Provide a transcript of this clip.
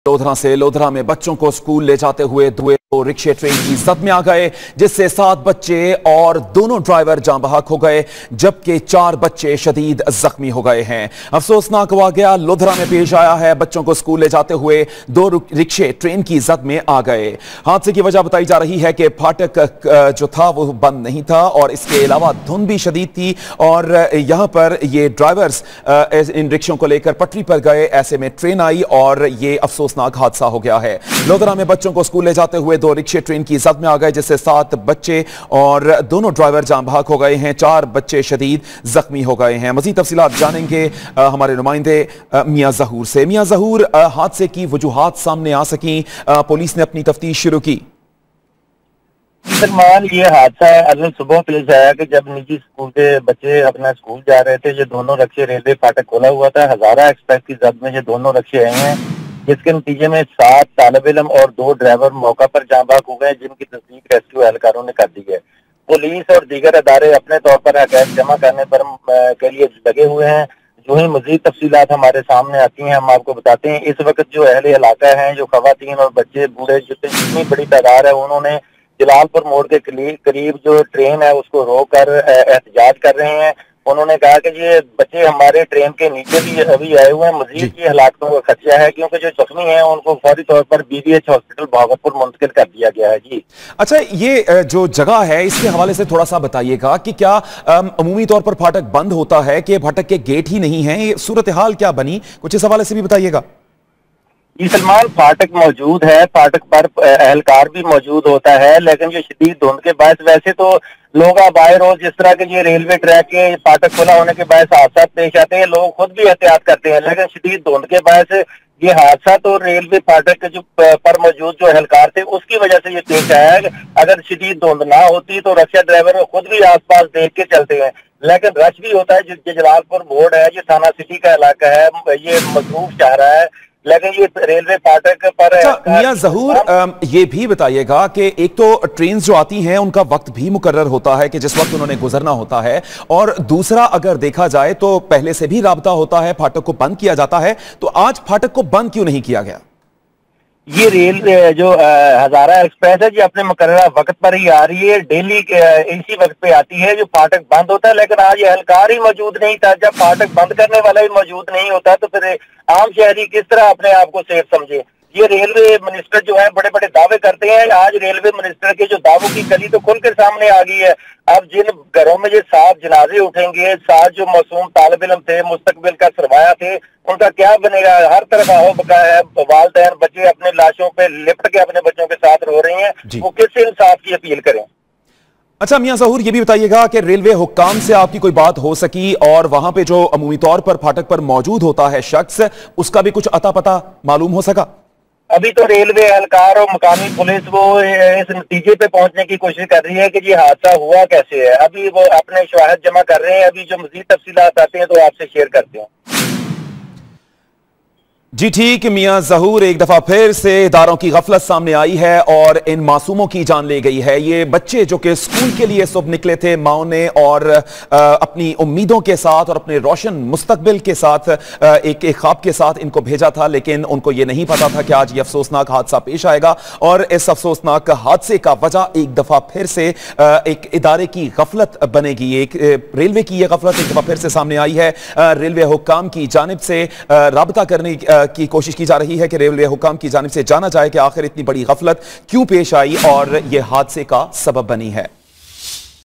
लोधरा में बच्चों को स्कूल ले जाते हुए दो रिक्शे ट्रेन की जद में आ गए, जिससे 7 बच्चे और दोनों ड्राइवर जान बहक हो गए, जबकि 4 बच्चे शदीद जख्मी हो गए हैं। अफसोसनाक वाकया लोधरा में पेश आया है। बच्चों को स्कूल ले जाते हुए 2 रिक्शे ट्रेन की जद में आ गए। हादसे की वजह बताई जा रही है कि फाटक जो था वो बंद नहीं था और इसके अलावा धुंध भी शदीद थी और यहां पर ये ड्राइवर्स इन रिक्शों को लेकर पटरी पर गए। ऐसे में ट्रेन आई और ये अफसोसनाक हादसा हो गया है। लोधरा में बच्चों को स्कूल ले जाते हुए 2 रिक्शे ट्रेन की जद में आ गए, जिससे 7 बच्चे और दोनों ड्राइवर जान बहक हो गए हैं। 4 बच्चे शदीद जख्मी हो गए हैं। मजीद तफसीलात जानेंगे हमारे नुमाइंदे मियां जहूर से। मियां जहूर, हादसे की वजूहात सामने आ सकी, पुलिस ने अपनी तफ्तीश शुरू की। सलमान, ये हादसा असल सुबह पेश आया कि जब निजी स्कूल के बच्चे अपना स्कूल जा रहे थे, ये दोनों रिक्शे रेलवे फाटक खोला हुआ था। हजारा एक्सप्रेस की जद में ये दोनों रिक्शे आए हैं, जिसके नतीजे में 7 तालिब इल्म और 2 ड्राइवर मौका पर जाँ बहक हो गए, जिनकी तस्दीक रेस्क्यू एहलकारों ने कर दी है। पुलिस और दीगर अदारे अपने तौर पर हक़ाइक़ जमा करने पर के लिए लगे हुए हैं। जो ही मजीद तफसीलात हमारे सामने आती हैं हम आपको बताते हैं। इस वक्त जो अहले इलाका हैं, जो खवातीन और बच्चे बूढ़े जितनी बड़ी तादाद है, उन्होंने जलालपुर मोड़ के करीब जो ट्रेन है उसको रोक कर एहतजाज कर रहे हैं। उन्होंने कहा कि ये बच्चे हमारे ट्रेन के नीचे भी अभी आए हुए हैं, मजीद की हलाकतों का खदशा है, क्योंकि जो जख्मी हैं उनको फौरी तौर पर BBH हॉस्पिटल भागलपुर मुंतकिल कर दिया गया है। जी अच्छा, ये जो जगह है इसके हवाले से थोड़ा सा बताइएगा कि क्या अमूमी तौर पर फाटक बंद होता है कि फाटक के गेट ही नहीं है? ये सूरत हाल क्या बनी, कुछ इस हवाले से भी बताइएगा। जी सलमान, फाटक मौजूद है, फाटक पर एहलकार भी मौजूद होता है, लेकिन जो शदीद धुंध के बायस, वैसे तो लोग अब आए रोज जिस तरह के ये रेलवे ट्रैक के फाटक खुला होने के बायस हादसा पेश आते हैं, लोग खुद भी एहतियात करते हैं, लेकिन शदीद धुंध के बायस ये हादसा तो रेलवे फाटक के जो पर मौजूद जो एहलकार थे उसकी वजह से ये पेश आया है। अगर शदीद धुंध ना होती तो रिक्शा ड्राइवर खुद भी आसपास देख के चलते हैं, लेकिन रश भी होता है। जो जलालपुर मोड़ है, ये थाना सिटी का इलाका है, ये मसरूफ शाहरा है, लेकिन ये रेलवे फाटक पर। मियां जहूर, ये भी बताइएगा कि एक तो ट्रेन जो आती हैं उनका वक्त भी मुकर्रर होता है कि जिस वक्त उन्होंने गुजरना होता है, और दूसरा अगर देखा जाए तो पहले से भी राबता होता है, फाटक को बंद किया जाता है, तो आज फाटक को बंद क्यों नहीं किया गया? ये रेल जो हजारा एक्सप्रेस है, ये अपने मुकर्ररा वक्त पर ही आ रही है, डेली इसी वक्त पे आती है जो फाटक बंद होता है, लेकिन आज ये एहलकार ही मौजूद नहीं था। जब फाटक बंद करने वाला ही मौजूद नहीं होता तो फिर आम शहरी किस तरह अपने आप को सेफ समझे? ये रेलवे मिनिस्टर जो है बड़े बड़े दावे करते हैं। आज रेलवे मिनिस्टर के जो दावों की कली तो खुलकर सामने आ गई है। अब जिन घरों में ये 7 जनाजे उठेंगे, 7 जो मासूम तालिब इल्म थे, मुस्तकबिल का सरमाया थे, उनका क्या बनेगा? हर तरफ आओ बका है, वालिदैन बच्चे अपने लाशों पे लिपट के अपने बच्चों के साथ रो रही हैं, वो किस इंसाफ की अपील करें? अच्छा मियां जहूर, ये भी बताइएगा कि रेलवे हुक्काम से आपकी कोई बात हो सकी और वहां पे जो अमूमी तौर पर फाटक पर मौजूद होता है शख्स, उसका भी कुछ अता पता मालूम हो सका? अभी तो रेलवे एहलकार और मुकामी पुलिस वो इस नतीजे पे पहुंचने की कोशिश कर रही है कि ये हादसा हुआ कैसे है। अभी वो अपने शवाहिद जमा कर रहे हैं। अभी जो मजीद तफसीलात आते हैं तो आपसे शेयर करते हैं। जी ठीक, मियां जहूर, एक दफा फिर से इदारों की गफलत सामने आई है और इन मासूमों की जान ले गई है। ये बच्चे जो कि स्कूल के लिए सुबह निकले थे, माओ ने और अपनी उम्मीदों के साथ और अपने रोशन मुस्तकबिल के साथ एक ख्वाब के साथ इनको भेजा था, लेकिन उनको ये नहीं पता था कि आज ये अफसोसनाक हादसा पेश आएगा। और इस अफसोसनाक हादसे का वजह एक दफा फिर से एक इदारे की गफलत बनेगी। एक रेलवे की यह गफलत एक दफा फिर से सामने आई है। रेलवे हुक्काम की जानिब से राबता करने की कोशिश की जा रही है कि रेलवे हुक्काम की जानिब से जाना जाए कि आखिर इतनी बड़ी गफलत क्यों पेश आई और यह हादसे का सबब बनी है।